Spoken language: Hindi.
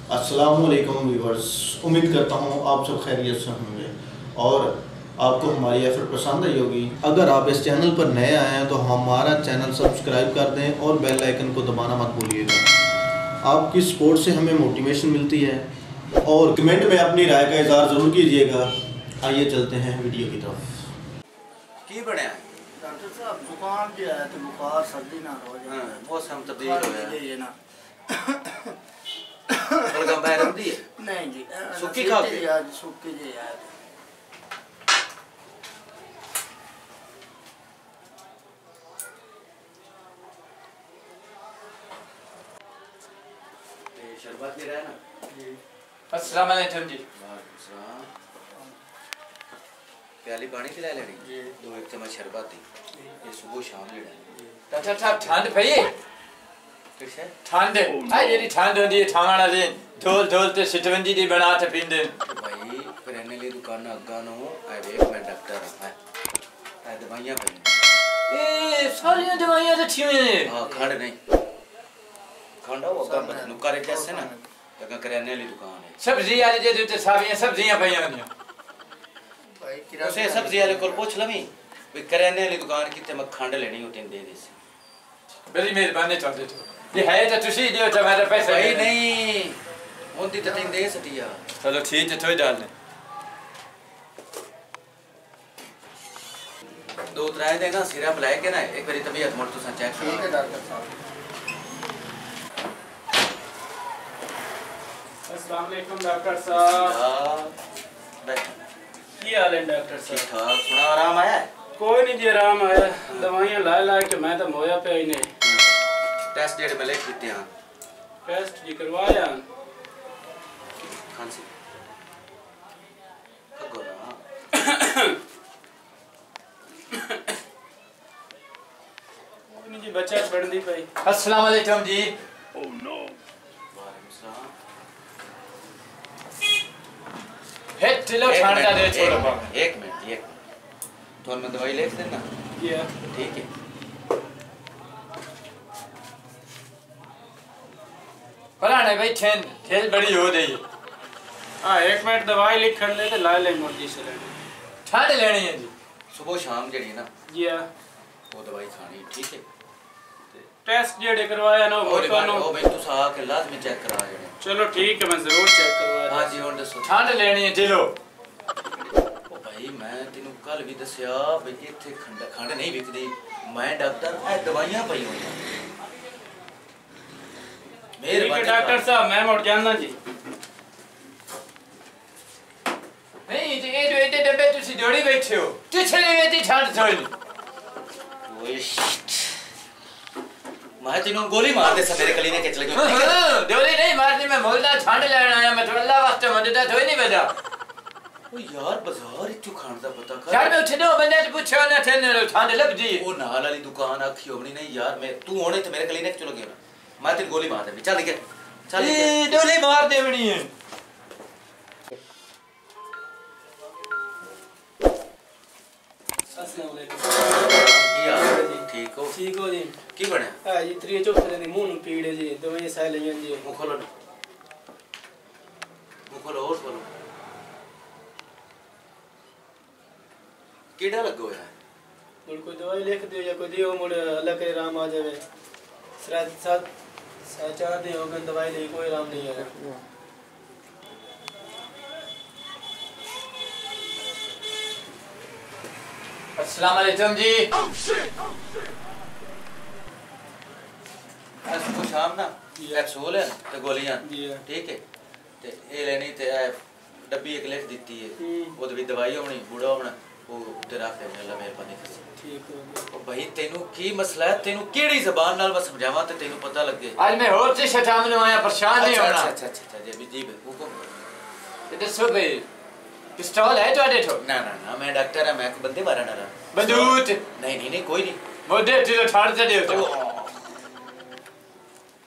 अस्सलामुअलैकुम व्यूवर्स, उम्मीद करता हूँ आप सब खैरियत से होंगे और आपको हमारी एफर्ट पसंद आई होगी। अगर आप इस चैनल पर नए आए हैं तो हमारा चैनल सब्सक्राइब कर दें और बेल आइकन को दबाना मत भूलिएगा। आपकी सपोर्ट से हमें मोटिवेशन मिलती है और कमेंट में अपनी राय का इज़हार ज़रूर कीजिएगा। आइए चलते हैं वीडियो की तरफ। की बढ़िया डॉक्टर साहब जुकाम जो है तो बुखार सर्दी ना हो जाए। मौसम तब्दील हो गया ना बलगम बाहर होती है नहीं जी सुक्की खा के यार सुक्की जी यार शरबत ले रहा है ना। अस्सलाम वालेकुम जी। प्याली पानी पिला लेनी जी, 2 चम्मच शरबत दी, ये सुबह शाम लेना। डॉक्टर साहब ठंड पई किस है ठंड आ जेडी ठंड होंदी है ठाणा दे ढोल ढोल ते सिटवंजी दी बना ते पींदे भाई करेने ली दुकान अग्गा नो आ देख मैं डॉक्टर है आ दवाइयां पई ए सारी दवाइयां तो ठीक है। हां खंड नहीं खंड वो अग्गा नुकारे कैसे ना अग्गा करेने ली दुकान है। सब्जी वाले जे ते सारियां सब्जियां पईयां होंदियां भाई किराया उसे सब्जी वाले को पूछ लवी भी करेने वाली दुकान किते मैं खंड लेनी होती दे दे बड़ी मेहरबानी कर दे ये है तो तुसी दियो तो मेरे पैसे भाई नहीं होती तो तीन दे सटिया। चलो ठीक है थोड़ी डाल दे 2-3 देगा सिरप लाए के ना एक बारी तबीयत मोड़ तो चेक ठीक है करो। डॉक्टर साहब। अस्सलाम वालेकुम डॉक्टर साहब। बैठ की हाल है डॉक्टर ठीक साहब? ठाक थोड़ा आराम आया कोई नहीं जी आराम आया दवाइयां ला के मैं तो मोया पे ही नहीं। टेस्ट डेट में लिख देते हैं टेस्ट जी करवाया खांसी खगोरा नहीं जी बच्चा पढ़ दी भाई। अस्सलाम वालेकुम जी। वालेकुम सलाम। हे चलो ठंड का दे छोड़ो पा एक मिनट तो मैं दवाई लिख देना ये ठीक है। पराने भाई ठंड ठेल बड़ी हो गई हां 1 मिनट दवाई लिख कर ले तो ला ले मुर्गी से लेनी ठंड लेनी है जी सुबह शाम जड़ी ना जी वो दवाई खानी ठीक है। टेस्ट जेडे करवाया ना वो ओ भाई तू सा के लाजमी चेक करा जड़े। चलो ठीक है मैं जरूर चेक करवाया। हां जी और दसो ठंड लेनी है चलो ओ भाई मैं तेनु कल भी दसया भाई इथे खंड नहीं विकदी मैं डॉक्टर ए दवाइयां पई होई ठीक है डॉक्टर साहब मैं मुड़ जाना जी। नहीं जी ये जो इतने डब्बे तुसी जोड़ी बैठे हो किछले में ती ठंड थोड़ी ओए मैं तेनु गोली मार दे सा मेरे कलीने के चले गयो। जोड़ी नहीं मारती मैं मोहल्ला ठंड लेने आया मैं थोड़ा अल्लाह वास्ते मंददा थोड़ी नहीं बजा ओ यार बाजार इचू खान दा पता कर यार मैं उठे दो बंदे से पूछो ना ठंड ठंड लग जी ओ नाल वाली दुकान आखी होनी नहीं यार मैं तू होने ते मेरे कलीने के चलो गयो मैं तेरी गोली मार दे चल के चल ये डोली मार देवनी है। अस्सलाम वालेकुम। ठीक हो ठीक हो जी की बने हां जी 3 चौथे दिन मुंह पीड़े जी दवाई सह लिया जी। मुंह खोलो और खोलो कीड़ा लगो है मुड़ कोई दवाई लिख दियो या कोई दियो मुड़ अल्लाह के राम आ जावे रात 7-4 दिन हो गए दवाई ली कोई आराम नहीं आया। अस्सलाम वालेकुम जी। सुबह शाम ना कैप्सूल है ते गोलियां जी ठीक है ते ए लेनी ते डब्बी एक लिख दी है वो भी दवाई होनी बूढ़ा होना वो ते रख दे अल्लाह मेहरबानी कर ठीक हो गया। ओ भाई तेनु की मसला है तेनु केड़ी ज़बान नाल मैं समझावा ते तेनु पता लगे। आज मैं होर से शतामने आया परेशान नहीं होना। अच्छा जी हुकुम ये दसो भाई पिस्तौल है ਤੁਹਾਡੇ ठो ना मैं डॉक्टर है मैं को बंदे मारना ना बंदूक नहीं कोई नहीं मोदे तो ठाड़ से दे ओ